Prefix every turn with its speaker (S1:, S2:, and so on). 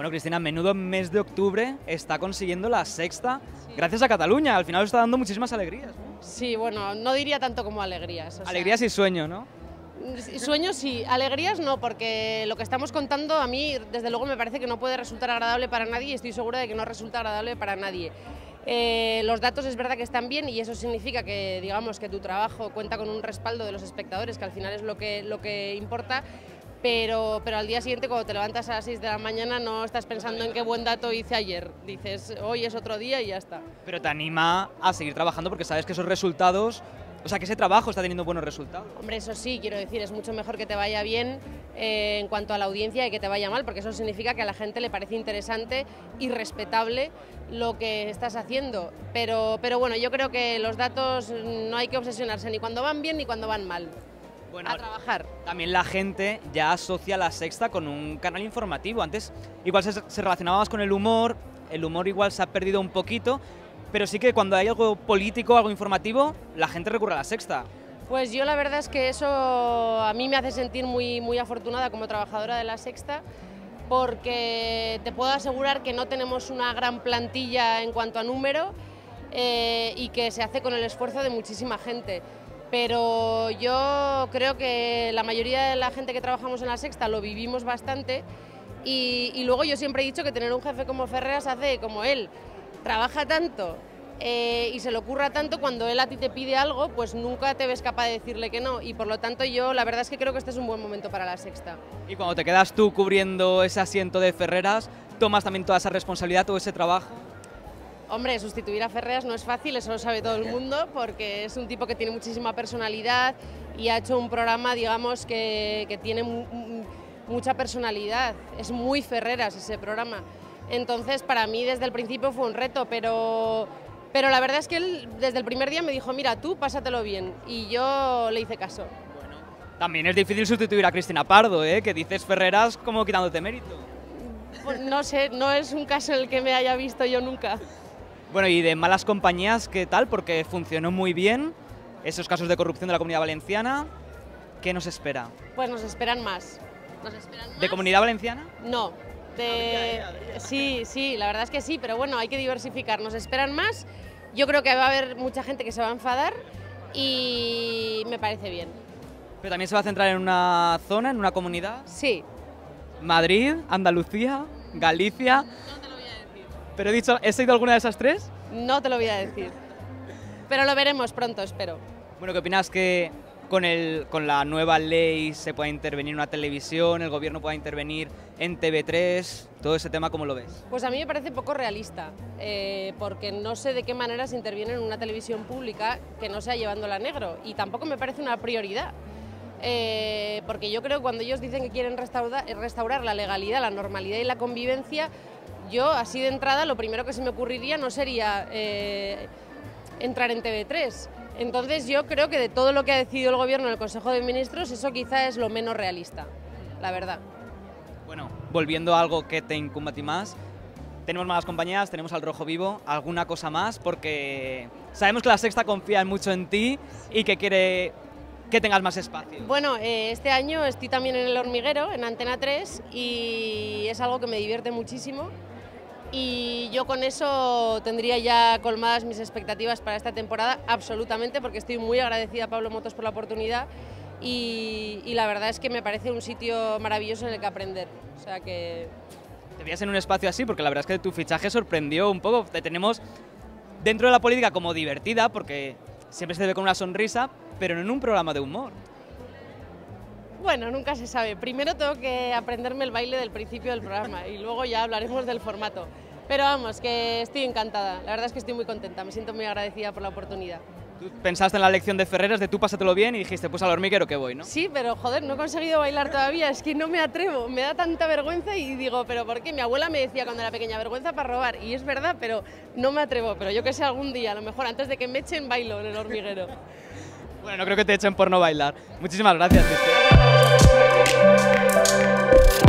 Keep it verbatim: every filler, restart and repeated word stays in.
S1: Bueno, Cristina, menudo mes de octubre está consiguiendo La Sexta, sí. Gracias a Cataluña. Al final os está dando muchísimas alegrías, ¿no?
S2: Sí, bueno, no diría tanto como alegrías. O
S1: alegrías
S2: sea,
S1: y sueño, ¿no?
S2: Sueños sí, alegrías no, porque lo que estamos contando a mí, desde luego, me parece que no puede resultar agradable para nadie y estoy segura de que no resulta agradable para nadie. Eh, los datos es verdad que están bien y eso significa que, digamos, que tu trabajo cuenta con un respaldo de los espectadores, que al final es lo que, lo que importa. Pero, pero al día siguiente, cuando te levantas a las seis de la mañana, no estás pensando en qué buen dato hice ayer. Dices, hoy es otro día y ya está.
S1: Pero te anima a seguir trabajando porque sabes que esos resultados, o sea, que ese trabajo está teniendo buenos resultados.
S2: Hombre, eso sí, quiero decir, es mucho mejor que te vaya bien eh, en cuanto a la audiencia y que te vaya mal, porque eso significa que a la gente le parece interesante y respetable lo que estás haciendo. Pero, pero bueno, yo creo que los datos no hay que obsesionarse ni cuando van bien ni cuando van mal. Bueno, a trabajar.
S1: También la gente ya asocia La Sexta con un canal informativo. Antes igual se, se relacionaba más con el humor, el humor igual se ha perdido un poquito, pero sí que cuando hay algo político, algo informativo, la gente recurre a La Sexta.
S2: Pues yo la verdad es que eso a mí me hace sentir muy, muy afortunada como trabajadora de La Sexta, porque te puedo asegurar que no tenemos una gran plantilla en cuanto a número eh, y que se hace con el esfuerzo de muchísima gente. Pero yo creo que la mayoría de la gente que trabajamos en La Sexta lo vivimos bastante y, y luego yo siempre he dicho que tener un jefe como Ferreras hace como él, trabaja tanto eh, y se le ocurra tanto, cuando él a ti te pide algo, pues nunca te ves capaz de decirle que no y por lo tanto yo la verdad es que creo que este es un buen momento para La Sexta.
S1: Y cuando te quedas tú cubriendo ese asiento de Ferreras, ¿tomas también toda esa responsabilidad, todo ese trabajo?
S2: Hombre, sustituir a Ferreras no es fácil, eso lo sabe todo el mundo, porque es un tipo que tiene muchísima personalidad y ha hecho un programa, digamos, que, que tiene mucha personalidad. Es muy Ferreras ese programa. Entonces, para mí desde el principio fue un reto, pero, pero la verdad es que él desde el primer día me dijo, mira, tú pásatelo bien, y yo le hice caso.
S1: Bueno, también es difícil sustituir a Cristina Pardo, ¿eh? Que dices Ferreras como quitándote mérito.
S2: Pues no sé, no es un caso en el que me haya visto yo nunca.
S1: Bueno, y de malas compañías, ¿qué tal? Porque funcionó muy bien esos casos de corrupción de la Comunidad Valenciana. ¿Qué nos espera?
S2: Pues nos esperan más. ¿Nos esperan más?
S1: ¿De Comunidad Valenciana?
S2: No. De... Sí, sí, la verdad es que sí, pero bueno, hay que diversificar. Nos esperan más. Yo creo que va a haber mucha gente que se va a enfadar y me parece bien.
S1: ¿Pero también se va a centrar en una zona, en una comunidad?
S2: Sí.
S1: ¿Madrid, Andalucía, Galicia? ¿Pero he dicho, ¿he seguido alguna de esas tres?
S2: No te lo voy a decir, pero lo veremos pronto, espero.
S1: Bueno, ¿qué opinas que con, el, con la nueva ley se pueda intervenir en una televisión, el gobierno pueda intervenir en T V tres, todo ese tema, cómo lo ves?
S2: Pues a mí me parece poco realista, eh, porque no sé de qué manera se interviene en una televisión pública que no sea llevándola a negro, y tampoco me parece una prioridad. Eh, porque yo creo que cuando ellos dicen que quieren restaurar, restaurar la legalidad, la normalidad y la convivencia, yo, así de entrada, lo primero que se me ocurriría no sería eh, entrar en T V tres. Entonces yo creo que de todo lo que ha decidido el Gobierno en el Consejo de Ministros, eso quizá es lo menos realista, la verdad.
S1: Bueno, volviendo a algo que te incumbe a ti más, tenemos malas compañías, tenemos al Rojo Vivo, ¿alguna cosa más? Porque sabemos que La Sexta confía mucho en ti y que quiere que tengas más espacio.
S2: Bueno, eh, este año estoy también en El Hormiguero, en Antena tres, y es algo que me divierte muchísimo. Y yo con eso tendría ya colmadas mis expectativas para esta temporada, absolutamente, porque estoy muy agradecida a Pablo Motos por la oportunidad y, y la verdad es que me parece un sitio maravilloso en el que aprender. O sea que...
S1: Te veías en un espacio así porque la verdad es que tu fichaje sorprendió un poco. Te tenemos dentro de la política como divertida, porque siempre se te ve con una sonrisa, pero no en un programa de humor.
S2: Bueno, nunca se sabe. Primero tengo que aprenderme el baile del principio del programa y luego ya hablaremos del formato. Pero vamos, que estoy encantada. La verdad es que estoy muy contenta, me siento muy agradecida por la oportunidad.
S1: Tú pensaste en la lección de Ferreras de tú pásatelo bien y dijiste, pues al hormiguero que voy, ¿no?
S2: Sí, pero joder, no he conseguido bailar todavía, es que no me atrevo, me da tanta vergüenza y digo, ¿pero por qué? Mi abuela me decía cuando era pequeña, vergüenza para robar, y es verdad, pero no me atrevo, pero yo que sé, algún día, a lo mejor antes de que me echen, bailo en el hormiguero.
S1: Bueno, no creo que te echen por no bailar. Muchísimas gracias, Cristina.